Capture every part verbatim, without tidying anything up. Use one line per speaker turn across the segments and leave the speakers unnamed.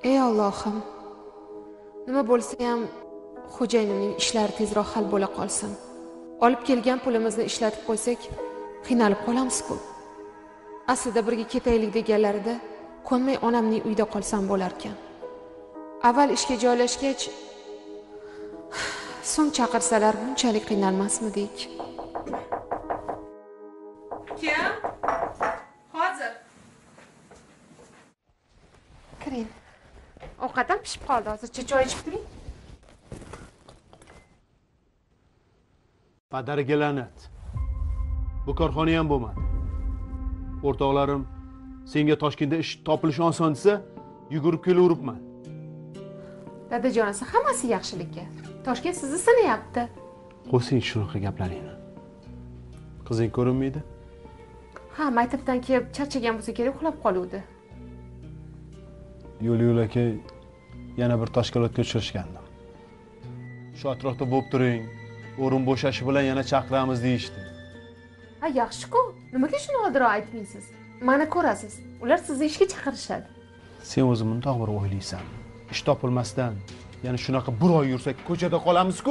Ey Allohim, nima bo'lsa ham xo'jayinimning ishlari tezroq hal bo'la qolsin. Olib kelgan pulimizni ishlatib qo'ysak, qiynalib qolamiz-ku. Aslida birga ketaylik deganlarida ko'nmay onamning uyida qolsam bo'lar ekan. Avval ishga joylashgach, so'ng chaqirsalar bunchalik qiynalmasmidik? Kim? Hozir. Kiring. Ovqatim pishib qoldi, hozircha choy ichib turing.
Qadariga la'nat. Bu korxona ham bo'lmadi. O'rtoqlarim senga Toshkentda ish topilishi oson desa, yugurib kelaveribman.
Dadajonasi hammasi yaxshilikka. Toshkent sizni sinayapti.
Qo'ysing shunaqa gaplaringni. Qizing ko'rinmaydi?
Ha, maktabdan kelib charchagan bo'lsa kerak, uxlab qoluvdi.
Yo'l-yo'l aka yana bir tashkilotga uchrashgandim. Shu atrofda bo'lib turing, o'rin bo'shashi bilan yana chaqiramiz deyishdi.
Ha, yaxshi-ku. Nimaga shuni oldinroq aytmaysiz? Mana ko'rasiz, ular sizni ishga chaqirishadi.
Sen o'zing bundoq bir o'ylaysan. Ish topilmasdan yana shunaqa bir oy yursak ko'chada qolamiz-ku.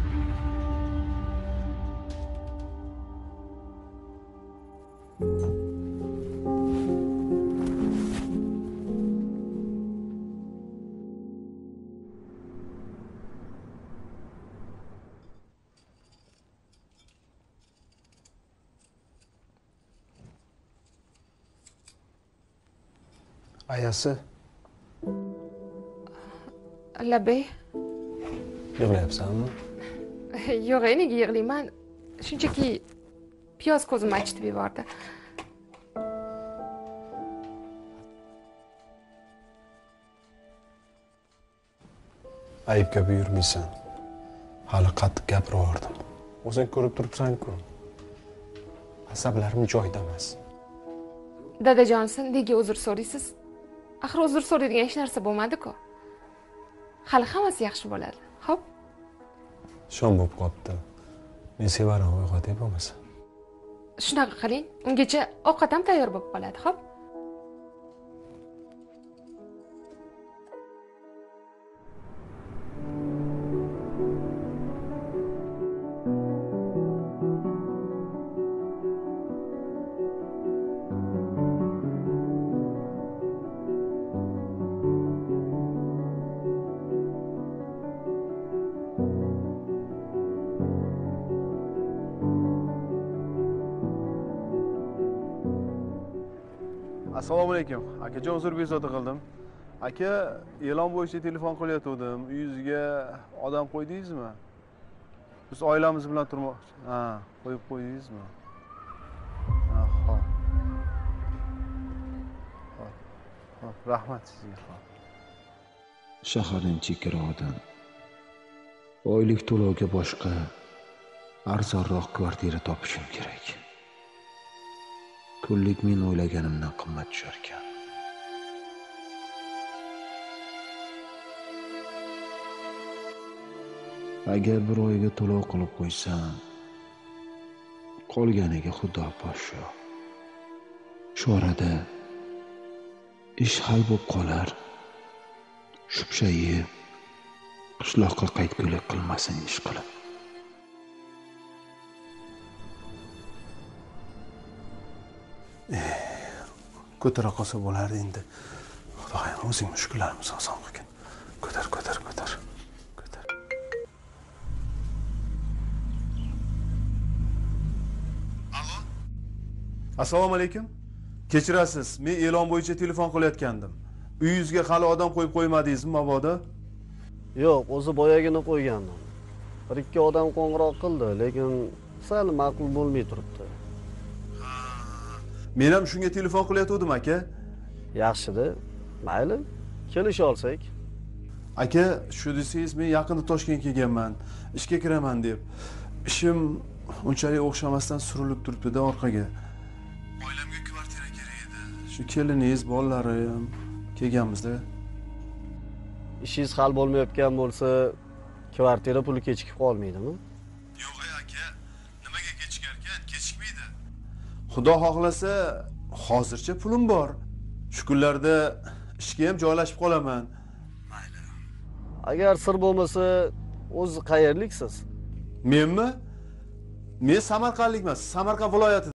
Ayasi.
Labay.
Yig'layapsanmi?
Yo'q, nega yig'layman? Shunchaki piyoz ko'zim achitib yubordi.
Ayibga buyurmaysan. Hali qattiq gapiraverdim. O'zing ko'rib turibsan-ku. Asablarim joyida emas.
Dadajonsin, nega uzr so'raysiz? Axir uzr so'raydigan hech narsa bo'lmadi-ku. Hali hammasi yaxshi bo'ladi. Xo'p?
Shom bo'lib qopti. Men sevaram uyg'otay bo'lmasa.
Shunaqa qiling, ungacha ovqat ham tayyor bo'lib qoladi, xo'p?
Assalomu alaykum. Akajon, uzr bezovta qildim. Aka, e'lon bo'yicha telefon qilayotgandim. Uyingizga odam qo'ydingizmi? Biz oilamiz bilan turmoqchi. Ha, qo'yib qo'ydingizmi? Ha, xo'p. Xo'p. Xo'p, rahmat sizga.
Shaharning chekkirog'idan oylik to'lovga boshqa arzonroq kvartira topishim kerak. Kunlik men o'ylaganimdan qimmat tushar ekan. Agar bir oyga to'lov qilib qo'ysam, qolganiga Xudo poshsho. Shu orada ish hal bo'lib qolar. Shupshayib, qishloqqa qaytgulik qilmasin ish qilib.
Ko'tara qolsa bo'lardi endi. Xudoyim, o'zing mushkullarimizni oson qilgin. Ko'tar, ko'tar, ko'tar. Ko'tar. Allo? Assalomu alaykum. Kechirasiz, men e'lon bo'yicha telefon qilayotgandim. Uyingizga hali odam qo'yib qo'ymadingizmi, mabodo?
Yo'q, o'zi boyagini qo'ygandim. Bir ikki odam qo'ng'iroq qildi, lekin sal ma'qul bo'lmay turibdi.
Men ham shunga telefon qilayotgandim, aka.
Yaxshi-da. Mayli, kelisha olsak.
Aka, shu desangiz, men yaqinda Toshkentga kelganman, ishga kiraman deb. Ishim unchalik o'xshamasdan surilib turibdi-da orqaga. Oilamga kvartira kerak edi. Shu keliningiz, bolalarim kelganmiz-da.
Ishingiz hal bo'lmayotgan bo'lsa, kvartira puli kechikib qolmaydimi?
Yo'q, aka, nimaga kechikar ekan? Kechikmaydi. Xudo xohlasa, hozircha pulim bor. Shu kunlarda ishga ham joylashib qolaman.
Agar sir bo'lmasa, o'zi qayerliksiz?
Menmi? Men Samarqandlikman, Samarqand viloyati.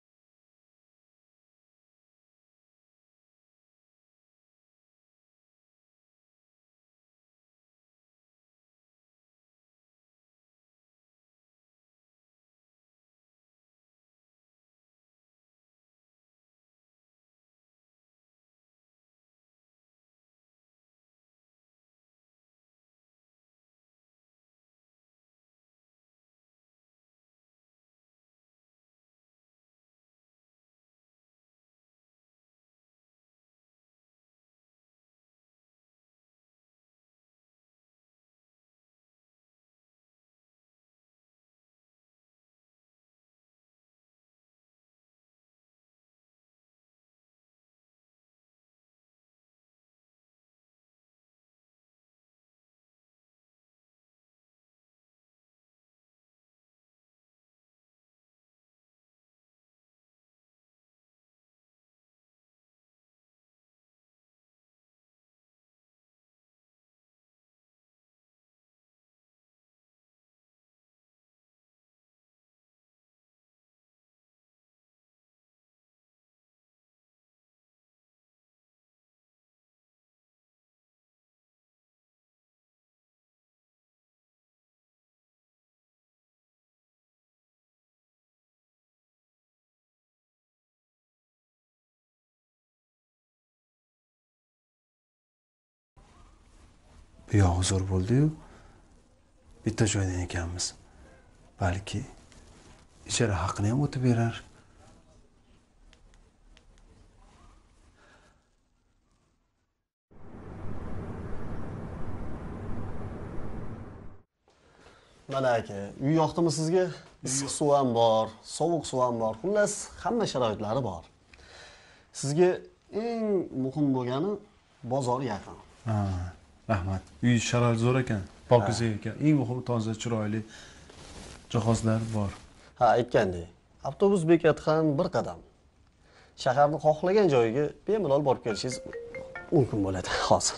Bu yog'i zo'r bo'ldi-yu. Bitta joydan ekanmiz. Balki ijara haqini ham o'tib berar.
Mana aka, uy yoqdimi sizga? Issiq suv ham bor, sovuq suv ham bor. Xullas, hamma sharoitlari bor. Sizga eng muhim bo'lgani bozor yaqin.
Ha, rahmat. Uy sharoit zo'r ekan, pokiza ekan. Eng muhimi toza, chiroyli jihozlar bor.
Ha, aytgandek, avtobus bekati ham bir qadam. Shaharning xohlagan joyiga bemalol borib kelishingiz mumkin bo'ladi hozir.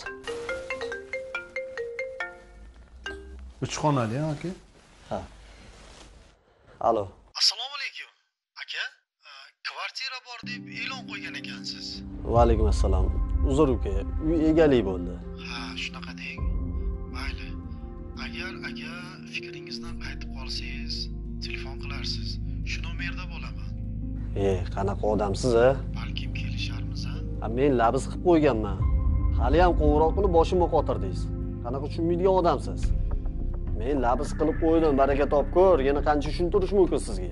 Uch xonali aka?
Ha. Alo.
Assalomu alaykum. Aka, kvartira bor deb e'lon qo'ygan ekansiz.
Va alaykum assalom. Uzr uka, uy egalik bo'ldi.
Ha, shunaqa deng. Mayli. Agar aka fikringizdan qaytib qolsangiz, telefon qilarsiz. Shu nomerda bo'laman.
E, qanaqa odamsiz a?
Balkim kelisharmiz a?
Ha, men labis qilib qo'yganman. Hali ham qo'ng'iroq qilib boshimga qotirdingiz. Qanaqa tushunmaydigan odamsiz? Men labis qilib qo'ydim, baraka topko'r. Yana qancha tushuntirish mumkin sizga?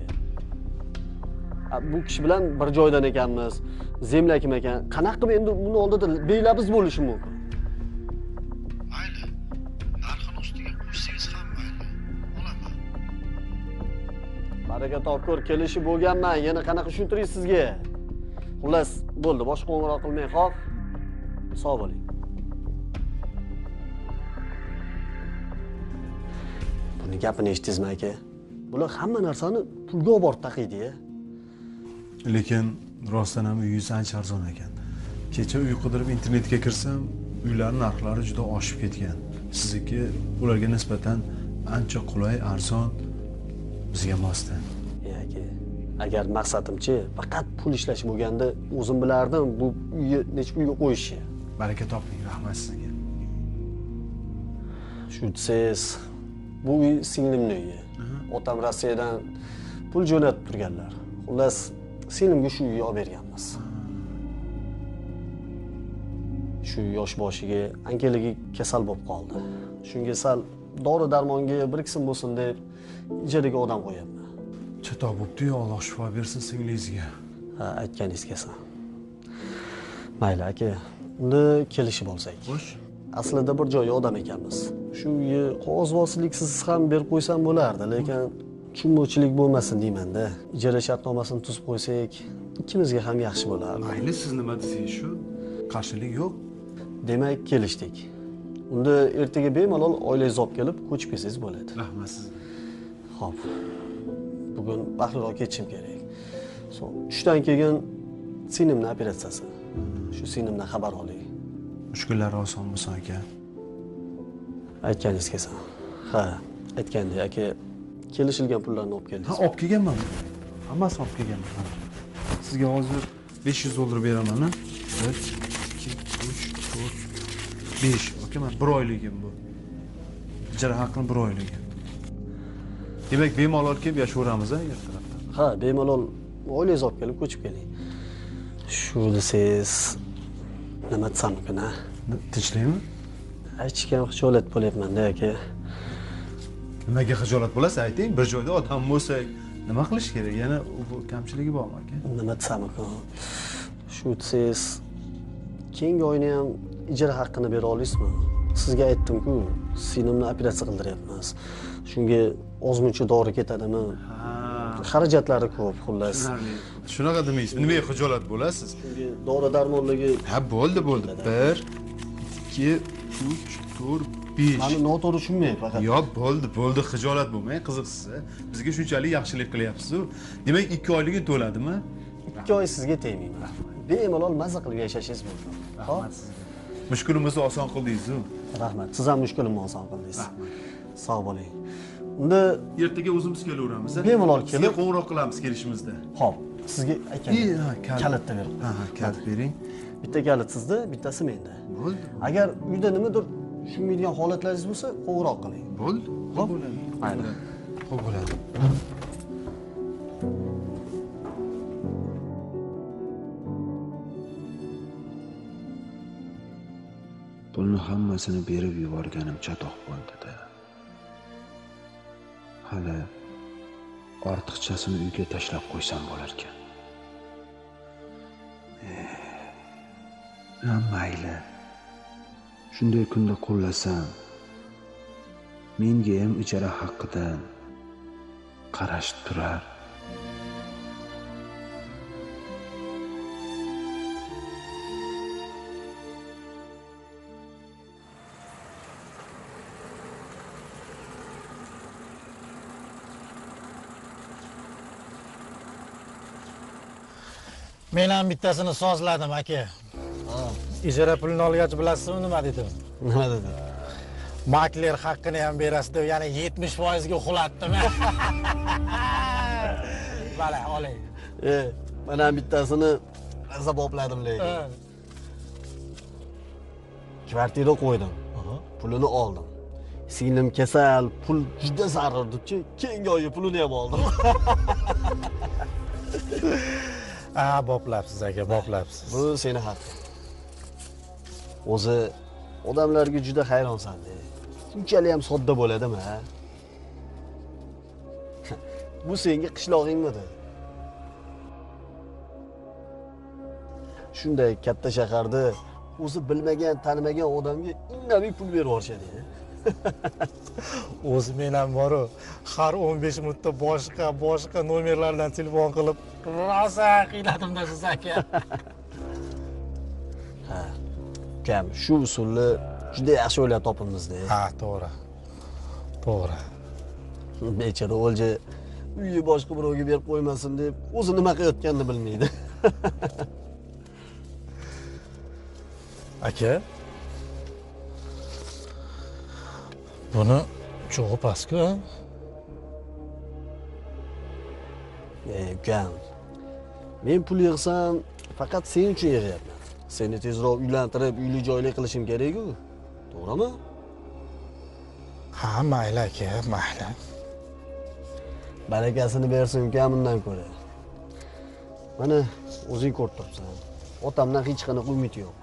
Bu kishi bilan bir joydan ekanmiz. Zemlakim ekan. Qanaqa qilib endi buni oldida belabis bo'lishi mumkin?
Mayli. Narxini ustiga qo'shsangiz ham mayli. Olaman.
Baraka topko'r kelishi bo'lganman. Yana qanaqa tushuntiring sizga? Xullas, bo'ldi, boshqa qo'ng'iroq qilmay qol. Sog' bo'ling. Buni gapini eshitdingizmi aka? Bular hamma narsani pulga olib borib taqiydi-ya.
Lekin rostdan ham uyingiz ancha arzon ekan. Kecha uy qidirib internetga kirsam, uylar narxlari juda oshib ketgan. Sizniki ularga nisbatan ancha qulay, arzon, bizga mosdan.
Ey aka, agar maqsadimchi faqat pul ishlash bo'lganda, o'zim bilardim bu uyni nechta uyga qo'yishni.
Baraka toping, rahmat sizga.
Shu desiz, bu uy singlimning uyi. Otam Rossiyadan pul jo'natib turganlar. Xullas, singlimga shu uyni olib berganmiz. Shu yosh boshiga ankaligi kasal bo'lib qoldi. Shunga sal dori-darmonga biriksin bo'lsin deb ijaraga odam qo'yapman.
Chatoq bo'pti-yu, Alloh shifo bersin singlingizga.
Ha, aytganingiz kelsin. Mayli aka, unda kelishib olsak.
Xo'sh.
Aslida bir joyga odam ekanmiz. Shu uyni qog'ozbozliksiz ham berib qo'ysam bo'lardi, lekin tushunmovchilik bo'lmasin deyman-da. Ijara shartnomasini tuzib qo'ysak, ikkimizga ham yaxshi bo'lardi.
Mayli, siz nima desangiz shu? Qarshilik yo'q.
Demak, kelishdik. Unda ertaga bemalol oilangizni olib kelib ko'chib kelsangiz bo'ladi.
Rahmat sizga.
Xo'p. Bugun baxtliroq ketishim kerak. So'ng tushdan keyin sinimning operatsiyasi. Shu sinimdan xabar oling.
Mushkullari oson bo'lsin aka.
Aytganingiz kelsin. Ha, aytgandek, aka kelishilgan pullarni olib
Ha,
keldingiz.
olib kelganman. Hammasini olib kelganman. Sizga hozir besh yuz dollar beraman, ha? bir, ikki, uch, to'rt, besh. Aka, men bir oyligim bu. Ijara haqqini bir oyligi. Demak, bemalol kelib yashayveramiz, ha, ertalabdan.
Ha, bemalol oilangiz olib kelib ko'chib keling. Shu desangiz nima desam ekan, ha?
Tinchlikmi?
Aytishga xijolat bo'lyapman-da, aka.
Nimaga xijolat bo'lasiz, ayting. Bir joyda odam bo'lsak, nima qilish kerak? Yana bu kamchiligi bormi, aka?
Nima desam ekan? Shu desangiz keyingi oyni ham ijara haqqini bera olasizmi? Sizga aytdim-ku, sinimni operatsiya qildiryapmiz. Shunga ozmuncha dori ketadimi?
Ha,
Xarajatlari ko'p, xullas.
shunaqa demaysiz. Nimaga xijolat bo'lasiz?
Shunga dori darmonligi.
Ha, bo'ldi, bo'ldi. bir, ikki, uch, to'rt, besh.
Mani noto'g'ri tushunmang faqat.
Yo, bo'ldi, bo'ldi, xijolat bo'lmang, qiziqsiz. Bizga shunchalik yaxshilik qilyapsiz-ku. Demak, ikki oyligini to'ladimi?
ikki oy sizga tegmayman. Bemalol maza qilib yashashingiz mumkin.
Rahmat sizga. Mushkulimizni oson qildingiz-ku.
Rahmat. Siz ham mushkulimni oson qildingiz. Sog' bo'ling. Unda
Ertaga o'zimiz kelaveramiz.
bemalol kelib
Sizga qo'ng'iroq qilamiz kelishimizda.
Xo'p, sizga aytgan kalitni bering.
Ha, ha, kalit bering.
Bitta kalit sizda, bittasi menda.
Bo'ldi.
Agar uyda nimadir tushunmaydigan holatlaringiz bo'lsa, qo'ng'iroq qiling.
Bo'ldi.
Xo'p.
Bo'ladi.
Mayli.
Xo'p, bo'ladi.
Pulni hammasini berib yuborganim chatoq bo'ldi-da. Hali ortiqchasini uyga tashlab qo'ysam bo'lar ekan. Ha, mayli. Shunday kunda qo'llasam, menga ham ijara haqqidan qarash turar.
Men ham bittasini sozladim, aka. Ijara pulini olgach bilasizmi nima dedim?
Nima dedi?
Makler haqqini ham berasiz deb, yana yetmish foiz ga uxlatdim. Mana, oling.
E, men ham bittasini zabopladim lekin. Kvartira qo'ydim. Pulini oldim. Singlim kasal, pul juda zarur debchi, keyingi oyga pulini ham oldim.
Ha, boplabsiz aka, boplabsiz.
Bu seni haqqing. O'zi odamlarga juda hayronsan-da. Shunchalik ham sodda bo'ladimi, ha? Bu senga qishlog'ingmidi? Shunday katta shaharda o'zi bilmagan, tanimagan odamga indamay pul berib yuborishadi.
O'zi men ham boru har o'n besh minutda boshqa boshqa nomerlardan telefon qilib rosa qiynadim-da siz aka.
Ha. Kam shu usulni juda yaxshi o'ylab topilmizda.
Ha, to'g'ri. To'g'ri.
Bechora o'lja uyni boshqa birovga berib qo'ymasin deb o'zi nima qilayotganini bilmaydi.
Aka, buni cho'g'i pastku.
Ey, ukam. Men pul yig'sam faqat sen uchun yig'yapman. Seni tezroq uylantirib, uyli joyli qilishim kerak-ku. To'g'rimi?
Ha, mayli aka, mayli.
Barakasini bersin ukam undan ko'ra. Mana o'zing ko'rib turibsan. Otamdan hech qanaqa umid yo'q.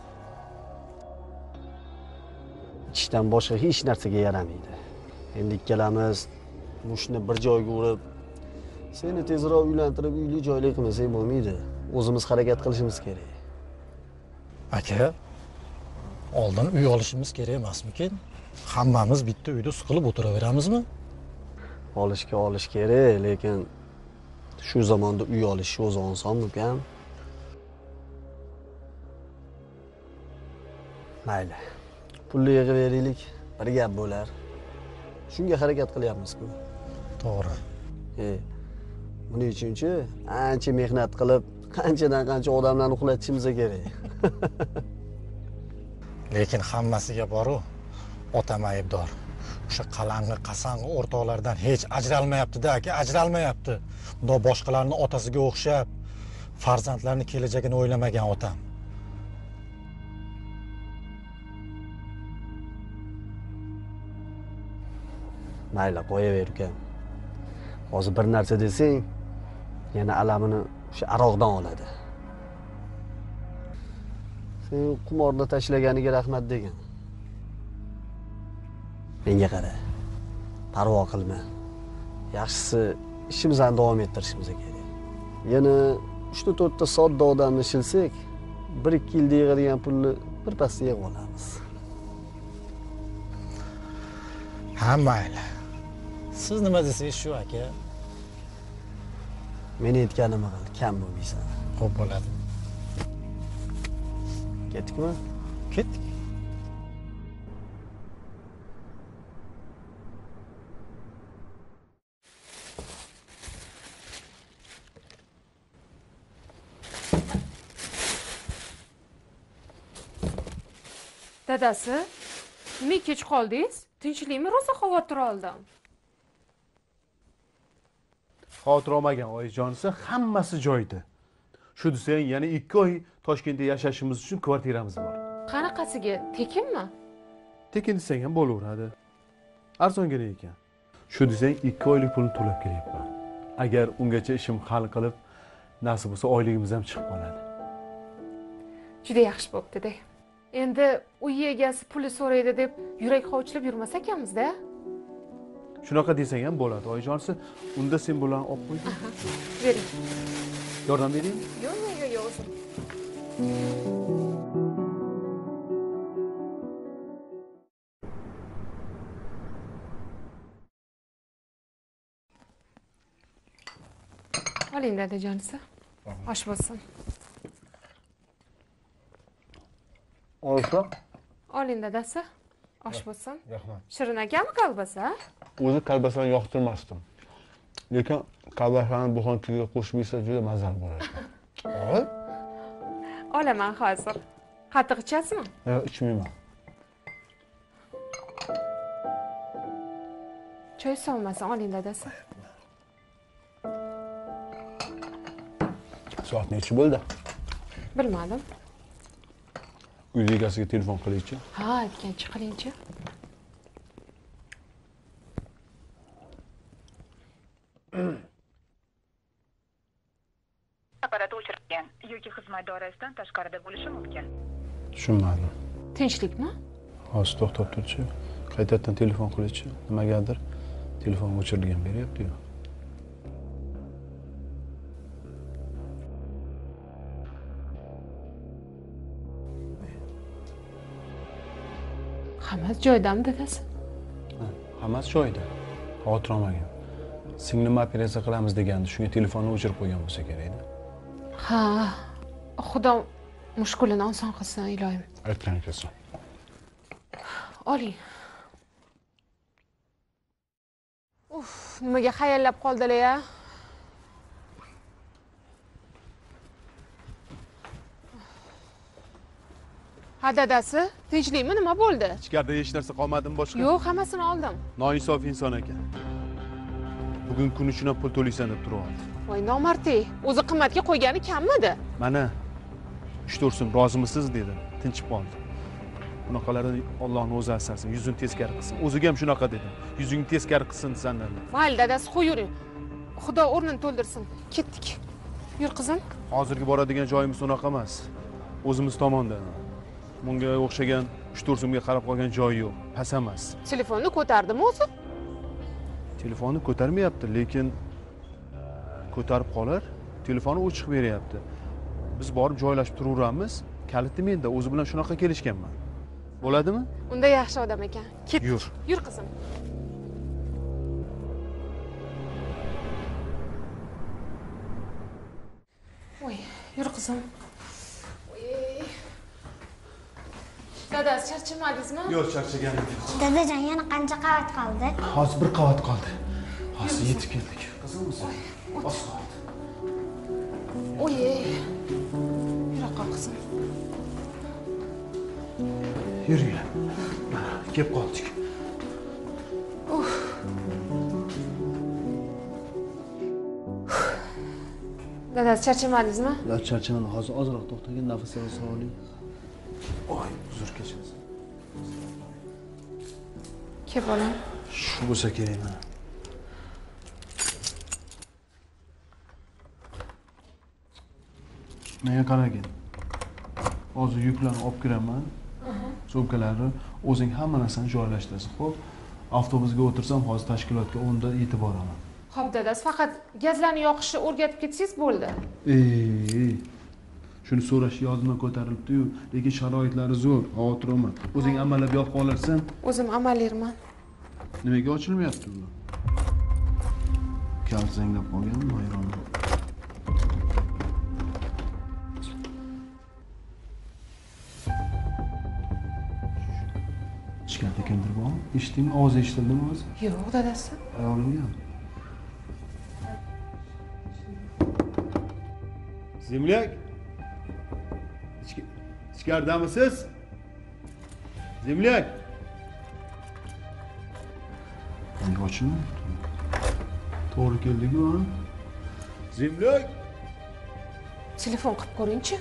Ishdan boshqa hech narsaga yaramaydi. Endi ikkalamiz mushni bir joyga urib, seni tezroq uylantirib, uyli joyli qilmasak bo'lmaydi. O'zimiz harakat qilishimiz kerak.
Aka, oldin uy olishimiz kerak emasmikin? Hammamiz bitta uyda siqilib o'tiraveramizmi?
Olishga olish kerak, lekin shu zamonda uy olish o'zi osonmi ukam? Mayli. Pulni yig'ib beraylik, bir gap bo'lar. Shunga harakat qilyapmiz-ku.
To'g'ri.
E, buning uchunchi ancha mehnat qilib, qanchadan qancha odamlarni uxlatishimiz kerak.
Lekin hammasiga boru otam aybdor. O'sha qalang'i qasang'i o'rtoqlardan hech ajralmayapti-da aka, ajralmayapti. Xudo boshqalarning otasiga o'xshab farzandlarning kelajagini o'ylamagan otam.
Mayli, qo'yaver ukam. Hozir bir narsa desang, yana alamini o'sha aroqdan oladi. Sen qumorda tashlaganiga rahmat degan. Menga qara. Parvo qilma. Yaxshisi ishimizni davom ettirishimiz kerak. Yana uch to'rt ta sodda odamni shilsak, bir ikki yilda yig'adigan pulni birpasda yig'ib olamiz.
Ha, mayli. Siz nima desangiz shu aka.
Meni aytganimni qil, kam bo'lmaysan.
Xo'p bo'ladi.
Ketdikmi?
Ketdik.
Dadasi, nima kech qoldingiz? Tinchlikmi, rosa xavotir oldim.
Xavotir olmagan oyijonisi, hammasi joyida. Shu desang, yana ikki oy Toshkentda yashashimiz uchun kvartiramiz bor.
Qanaqasiga, tekinmi?
Tekin desang ham bo'laveradi. Arzongina ekan. Shu desang, ikki oylik pulni to'lab kelyapman. Agar ungacha ishim hal qilib, nasib bo'lsa oyligimiz ham chiqib qoladi.
Juda yaxshi bo'pti-da. Endi uy egasi puli so'raydi deb yurak hovuchlab yurmas ekanmiz-da.
Shunaqa desang ham bo'ladi, oyijonisi. Unda sen bularni olib qo'y.
Bering.
Yordam beraymi?
Yo'q, yo'q, yo'q, o'zim. Oling dadajonisi. Osh bo'lsin.
Olsa?
Oling dadasi. Osh bo'lsin.
Rahmat.
Shirin akami kolbasa?
O'zi kolbasani yoqtirmasdim. Lekin kolbasani buxonkiga qo'shmaysa juda mazali bo'ladi. Ol.
Olaman hozir. Qatiq ichasizmi?
Yo'q, ichmayman.
Choy sovmasin, oling dadasi.
Soat necha bo'ldi?
Bilmadim.
Uy egasiga telefon qilaychi.
Ha, aytgancha qilingchi.
Apparat o'chirilgan yoki xizmat doirasidan tashqarida bo'lishi mumkin.
Tushunmadim.
Tinchlikmi?
Hozir to'xtab turchi. Qaytadan telefon qilaychi. Nimagadir telefon o'chirilgan beryapti-yu.
Hammasi joyidami dadasi?
Hammasi joyida. Xavotir olmagin. Singlimni operatsiya qilamiz degandi, shunga telefonni o'chirib qo'ygan bo'lsa kerak-da.
Ha, Xudo mushkulini oson qilsin, iloyim.
Aytgan ekansan.
Oling. Uf, nimaga xayallab qoldilar-ya? Ha dadasi, tinchlikmi, nima bo'ldi?
Ichkarida hech narsa qolmadimi boshqa?
Yo'q, hammasini oldim.
Noinsof inson ekan. Bugun kun uchun ham pul to'laysan deb turyapti.
Voy nomardey, o'zi qimmatga qo'ygani kammidi?
Mana uch to'rt so'm rozimisiz dedi, tinchib qoldi. Bunaqalarni Allohning o'zi asrasin, yuzini teskari qilsin. O'ziga ham shunaqa dedi. Yuzingni teskari qilsin sandan.
Mayli dadasi, qo'yuring. Xudo o'rnini to'ldirsin. Ketdik. Yur qizim.
Hozirgi boradigan joyimiz unaqa emas. O'zimiz tomondan. Bunga o'xshagan uch to'rt so'mga qarab qolgan joyi yo'q. Pas emas.
Telefonni ko'tardimi o'zi?
Telefonni ko'tarmayapti, lekin ko'tarib qolar, telefoni o'chiq beryapti. Biz borib joylashib turaveramiz. Kaliti menda, o'zi bilan shunaqa kelishganman. Bo'ladimi?
Unda yaxshi odam ekan. Ketdik.
Yur.
Yur qizim. Voy, yur qizim. Dadasi, charchamadingizmi?
Yo'q, charchaganim yo'q.
Dadajon, yana qancha qavat qoldi?
Hozir bir qavat qoldi. Hozir yetib keldik. Qizimmisan? Oz qoldi.
Oy. Yura qizim.
Yuringlar. Mana, kelib qoldik.
Dadasi charchamadingizmi?
yo charchaman, hozir ozroq to'xtagin, nafas olib oling. Oy, uzr kechirasiz.
Ke bolam.
Shu bo'lsa kerak mana. Menga qaragin. Hozir yuklarni olib kiraman. Sumkalarni o'zing hamma narsani joylashtirasan. Xo'p, avtobusga o'tirsam hozir tashkilotga o'nda yetib boraman.
Xo'p, dadasi, faqat gazlarni yoqishni o'rgatib ketsangiz bo'ldi.
Ey, shuni so'rash yodimdan ko'tarilibdi-yu, lekin sharoitlari zo'r, xavotir olma. O'zing amallab yopib qolarsan.
O'zim amallayman.
Nimaga ochilmayapti bu? Kal zanglab qolganmi, hayronman. Ichkarida kimdir bormi? Eshitdingmi? Ovoz eshitildimi o'zi?
Yo'q, dadasi.
Ayolimga. Zemlyak. Ichkaridamisiz? Zemlyak. Nega ochilmayapti? To'g'ri keldik-ku, ha? Zemlyak.
Telefon qilib ko'ring-chi.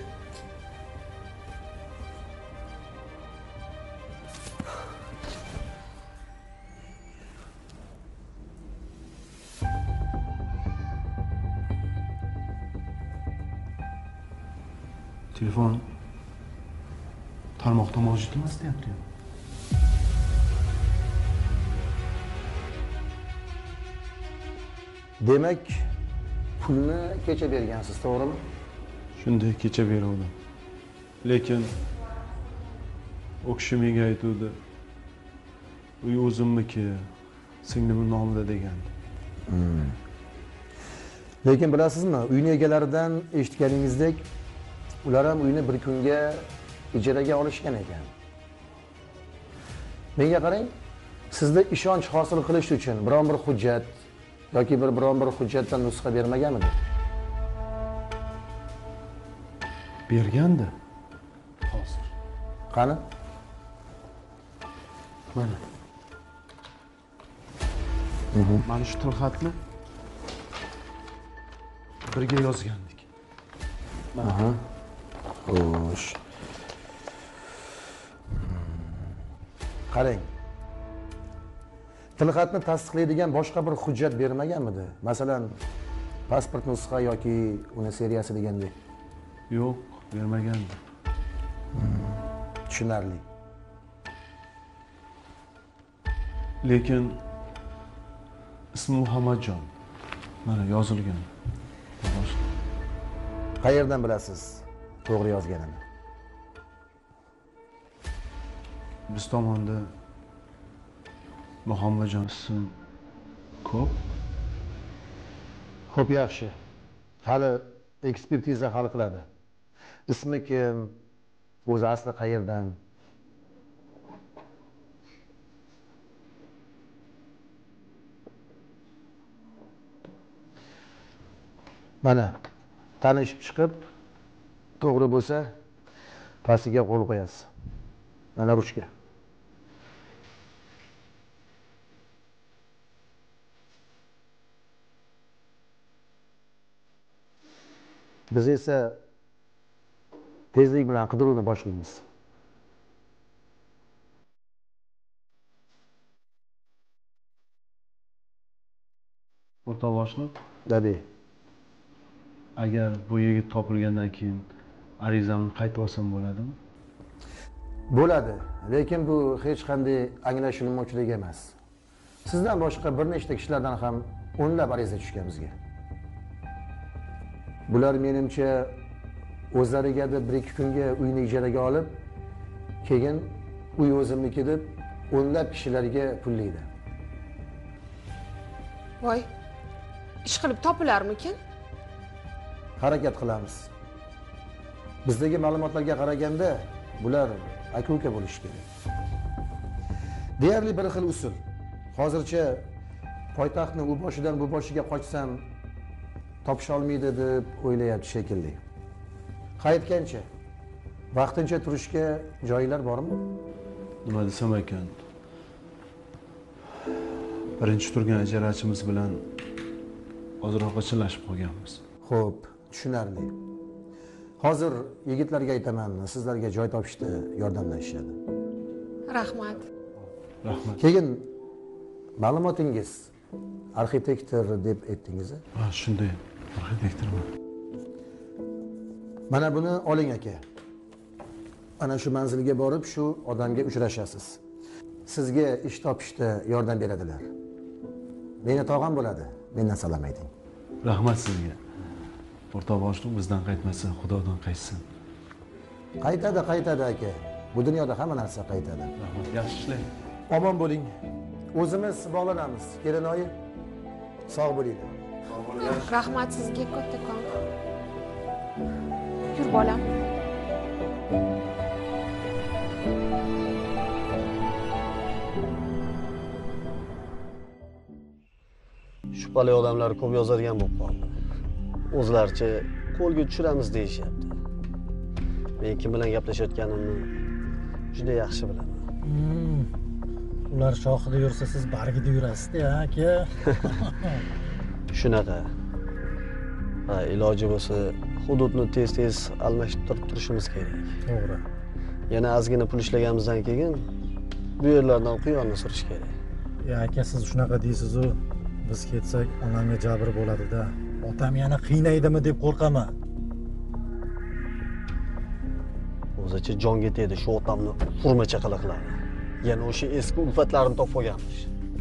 Telefon tarmoqda mavjud emas deyapti.
Demak, pulni kecha bergansiz, to'g'rimi?
Shunday kecha beruvdim. Lekin u kishi menga aytuvdi, uy o'zimniki, singlimning nomida degandi.
Hmm. Lekin bilasizmi, uyni egalaridan eshitganingizdek, ular ham uyni bir kunga ijaraga olishgan ekan. Menga qarang, sizda ishonch hosil qilish uchun biron bir hujjat yoki bir biron bir hujjatdan nusxa bermaganmidi?
Bergandi. Hozir.
Qani?
Mana. Mana shu tilxatni birga yozgandik.
Aha. Xo'sh. Qarang. Tilxatni tasdiqlaydigan boshqa bir hujjat bermaganmidi? Masalan, pasport nusxa yoki uni seriyasi degandek.
Yo'q, bermagandi.
Tushunarli.
Lekin ismi Muhammadjon. Mana yozilgan.
Qayerdan bilasiz to'g'ri yozganini?
Biz tomonda Muhammadjon ismi ko'p.
Xo'p, yaxshi. Hali ekspertiza hal qiladi. Ismi kim? O'zi asli qayerdan? Mana tanishib chiqib, to'g'ri bo'lsa, pastiga qo'l qo'yasiz. Mana ruchka. Biz esa tezlik bilan qidiruvni boshlaymiz.
O'rta boshliq,
Dadi.
agar bu yigit topilgandan keyin arizamni qaytib olsam bo'ladimi?
Bo'ladi, lekin bu hech qanday anglashilmovchilik emas. Sizdan boshqa bir nechta kishilardan ham o'nlab ariza tushgan bizga. Bular menimcha o'zlariga deb bir ikki kunga uyni ijaraga olib, keyin uy o'zimniki deb o'nlab kishilarga pullaydi.
Voy, ish qilib topilarmikin?
Harakat qilamiz. Bizdagi ma'lumotlarga qaraganda bular aka-uka bo'lishi kerak. Deyarli bir xil usul. Hozircha poytaxtni u boshidan bu boshiga qochsam topisha olmaydi deb o'ylayapti shekilli. Qaytgancha vaqtincha turishga joylar bormi?
Nima desam ekan? Birinchi turgan ijarachimiz bilan ozroq ochilashib qolganmiz.
Xo'p, tushunarli. Hozir yigitlarga aytaman, sizlarga joy topishda yordamlashishadi.
Rahmat.
Rahmat.
Keyin ma'lumotingiz arxitektor deb aytdingiz.
Ha, shunday. Arxitektorman.
Mana buni oling aka. Ana shu manzilga borib shu odamga uchrashasiz. Sizga ish topishda yordam beradilar. Meni tog'am bo'ladi. Mendan salom ayting.
Rahmat sizga. O'rtoq boshliq bizdan qaytmasa, Xudodan qaytsin.
Qaytadi, qaytadi aka. Bu dunyoda hamma narsa qaytadi.
Rahmat, yaxshi ishlang.
Omon bo'ling. O'zimiz bog'lanamiz. Kelinoyi sog' bo'linglar.
Rahmat sizga kattakon. Yur bolam.
Shubhali odamlar ko'p yozadigan bo'lib qoldi. O'zlaricha qo'lga tushiramiz deyishyapti. Men kim bilan gaplashayotganimni juda yaxshi bilaman.
Hmm. Ular shoxida yursa siz bargida yurasiz-da, aka.
Shunaqa. Ha, iloji bo'lsa hududni tez-tez almashtirib turishimiz kerak.
To'g'ri.
Yana ozgina pul ishlaganimizdan keyin bu yerlardan quyonni surish kerak.
Ya aka, siz shunaqa deysiz-ku, biz ketsak onamga jabr bo'ladi-da. Otam yana qiynaydimi deb qo'rqaman.
O'zicha jonga tegdi shu otamni hurmacha qiliqlari. Yana o'sha eski ulfatlarini topib olganmish.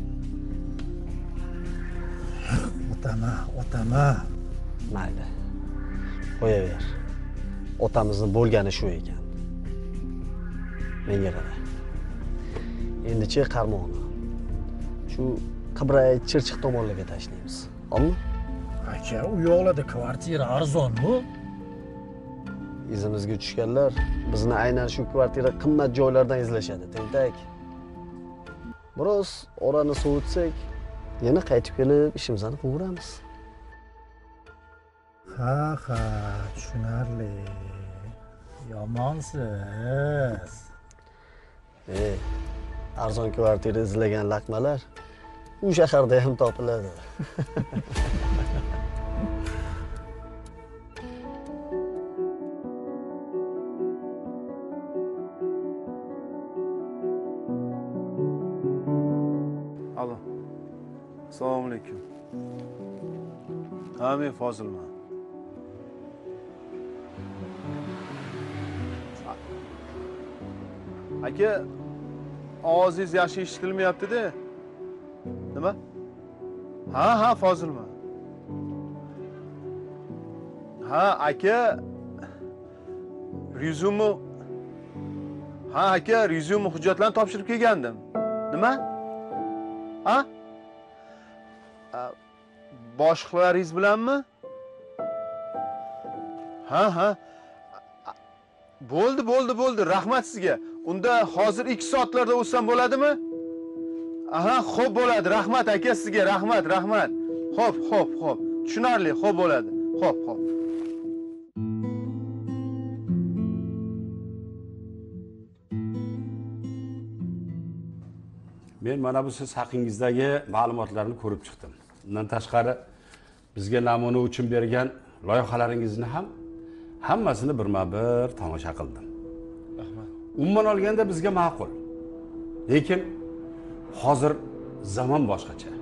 Otama, otama.
Mayli. Qo'yaver. Otamizni bo'lgani shu ekan. Menga qara. Endi-chi qarmoqni. Shu Qibray Chirchiq tomonlarga tashlaymiz. Omi?
Aka, u yo'qlarda kvartira arzon-ku.
Izimizga tushganlar bizni aynan shu kvartira qimmat joylardan izlashadi, tentak. Biroz orani sovutsak, yana qaytib kelib ishimizni qilaveramiz.
Ha, ha, tushunarli. Yomonsiz.
E, arzon kvartira izlagan laqmalar u shaharda ham topiladi.
Alo. Assalomu alaykum. Ha, men Fozilman. Aka, ovozingiz yaxshi eshitilmayapti-da. Nima? Ha, ha, Fozilman. Ha, aka, rezyumni Ha, aka, rezyum hujjatlarni topshirib kelgandim. Nima? Ha? Boshqalaringiz bilanmi? Ha, ha. Bo'ldi, bo'ldi, bo'ldi. Rahmat sizga. Unda hozir ikki soatlarda o'tsam bo'ladimi? Aha, xo'p bo'ladi. Rahmat aka sizga. Rahmat, rahmat. Xo'p, xo'p, xo'p. Tushunarli, xo'p bo'ladi. Xo'p, xo'p.
Men mana bu siz haqingizdagi ma'lumotlarni ko'rib chiqdim. Undan tashqari bizga namuna uchun bergan loyihalaringizni ham hammasini birma-bir tomosha qildim.
Rahmat.
Umuman olganda bizga ma'qul. Lekin hozir zamon boshqacha.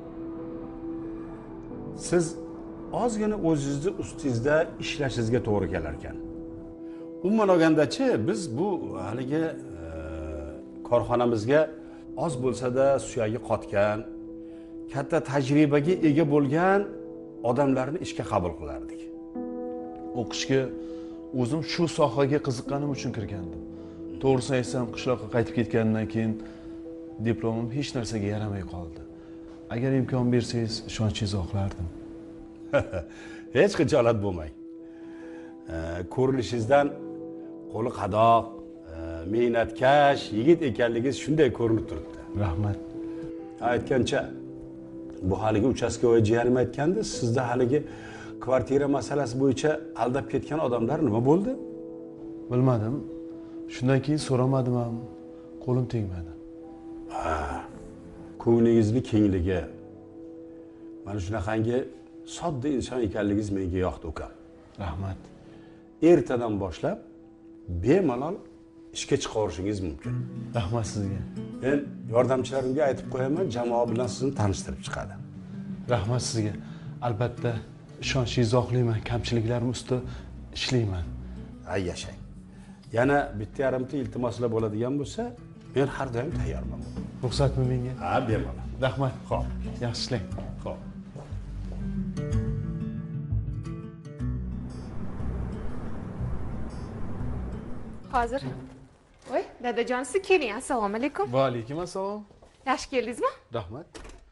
Siz ozgina o'zingizni ustingizda ishlashingizga to'g'ri kelar ekan. Umuman olganda-chi, biz bu haligi e, korxonamizga oz bo'lsa-da suyagi qotgan, katta tajribaga ega bo'lgan odamlarni ishga qabul qilardik.
O'qishga o'zim shu sohaga qiziqqanim uchun kirgandim. To'g'risini aytsam, qishloqqa qaytib ketgandan keyin diplomim hech narsaga yaramay qoldi. Agar imkon bersangiz, ishonchingizni oqlardim.
Hech xijolat bo'lmang. Ko'rinishingizdan qo'li qadoq, mehnatkash yigit ekanligingiz shunday ko'rinib turibdi.
Rahmat.
Aytgancha, bu haligi uchastkovoy jiyanim aytgandi, sizda haligi kvartira masalasi bo'yicha aldab ketgan odamlar nima bo'ldi?
Bilmadim. Shundan keyin so'ramadim ham, qo'lim tegmadi.
Ha, ko'nglingizni kengligi. Mana shunaqangi sodda inson ekanligingiz menga yoqdi ukam.
Rahmat.
Ertadan boshlab bemalol ishga chiqarishingiz mumkin.
Rahmat sizga.
Men yordamchilarimga aytib qo'yaman, jamoa bilan sizni tanishtirib chiqadi.
Rahmat sizga. Albatta ishonchingizni oqlayman, kamchiliklarim ustida ishlayman.
Ay yashang. Yana bitta yarimta iltimoslar bo'ladigan bo'lsa, men har doim tayyorman.
Ruxsatmi menga?
Ha, bemalol.
Rahmat.
Xo'p,
yaxshi ishlang.
Xo'p.
Hozir. Voy, dadajonsiz keling. Assalomu alaykum.
Va alaykum assalom.
Yaxshi keldingizmi?
Rahmat.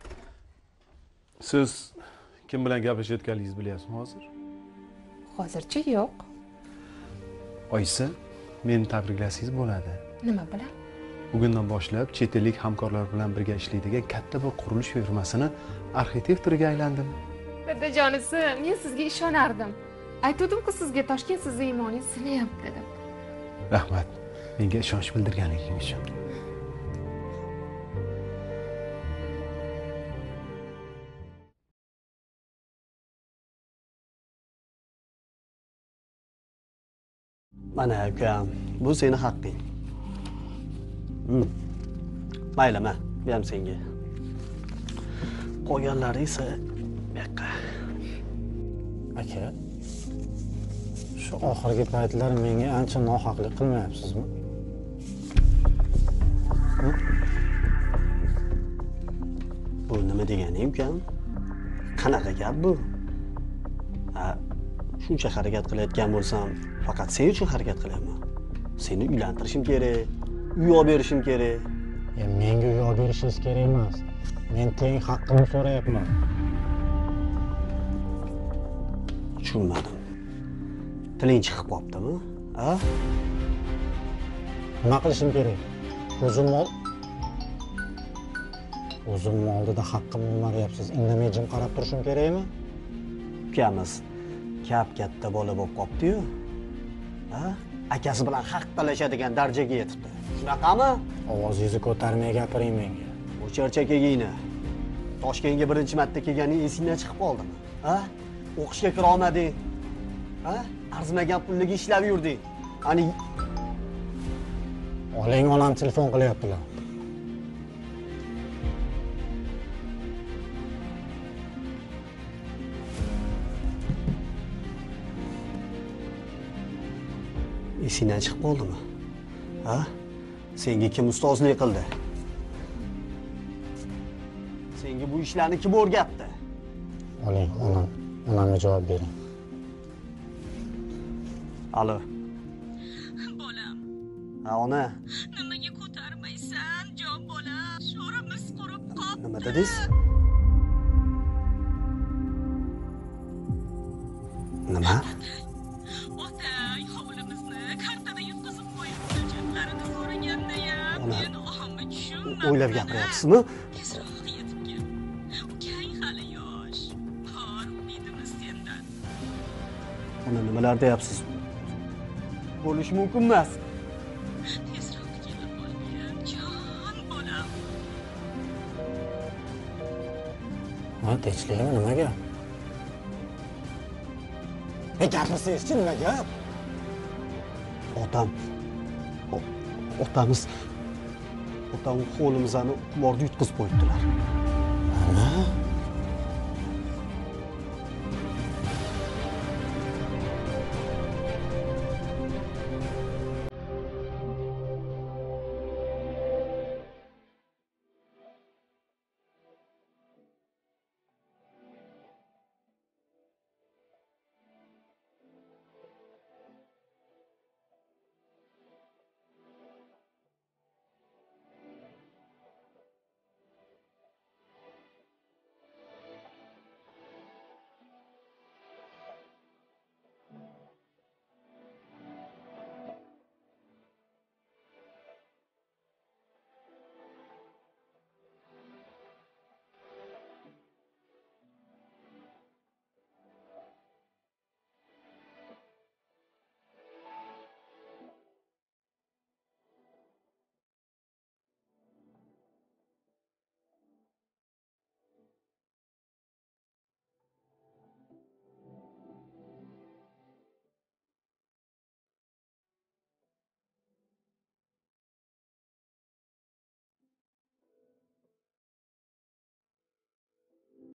Siz kim bilan gaplashayotganingizni bilyapsizmi hozir?
Hozircha yo'q.
Oyisi, meni tabriklasangiz bo'ladi.
Nima bilan?
Bugundan boshlab chet ellik hamkorlar bilan birga ishlaydigan katta bir qurilish firmasini arxitektoriga aylandim.
Dadajonisi, men sizga ishonardim. Aytdim-ku sizga Toshkent sizni iymoningiz sinayapti dedim.
Rahmat. Menga ishonch bildirganingiz uchun.
Mana ukam, bu seni haqqing. Hmm. Mayli, men bu ham senga. Qolganlari esa bu yoqqa.
Aka, shu oxirgi paytlar menga ancha nohaqlik qilmayapsizmi?
Bu nima deganing ukam? Qanaqa gap bu? Ha, shuncha harakat qilayotgan bo'lsam, faqat sen uchun harakat qilaman. Seni uylantirishim kerak, uy olib berishim kerak.
Ya menga uy olib berishingiz kerak emas. Men teng haqqimni so'rayapman.
Tushunmadim. Tiling chiqib qoptimi? Ha?
Nima qilishim kerak? O'zim ol O'zim oldida haqqimni o'maryapsiz. Indamay jim qarab turishim kerakmi?
Ukamiz kap katta bola bo'lib qopti-yu. Ha? Akasi bilan haq talashadigan darajaga yetibdi. Shunaqami?
Ovozingizni ko'tarmay gapiring menga.
O'charchakagina. Toshkentga birinchi marta kelganing esingdan chiqib qoldimi? Ha? O'qishga kira olmading. Ha? Arzimagan pulliga ishlab yurding. Ani
Oling, onam telefon qilyaptilar.
Esingdan chiqib qoldimi? Ha? Senga kim ustozlik qildi? Senga bu ishlarni kim o'rgatdi?
Oling, onam, onamga javob bering.
Alo.
Bolam.
Ha, ona.
Nimaga ko'tarmaysan, jon bolam? Sho'rimiz qurib qoldi.
Nima dedingiz? Nima?
Otang hovlimizni kartada yutqizib qo'yib, hujjatlarini so'raganda-ya, men ohamni tushunmadim.
O'ylab gapiryapsizmi?
Tezroq yetib kel. Ukang hali yosh. Bor umidimiz sendan.
Ona, nimalar deyapsiz? Bo'lish mumkin emas.
Tezroq kelib olgin, jon bolam.
Ha, tinchlikmi, nima gap? E, gapirsangiz-chi, nima gap?
Otam. Otamiz otam hovlimizni qumorda yutqizib qo'yibdilar.
Nima?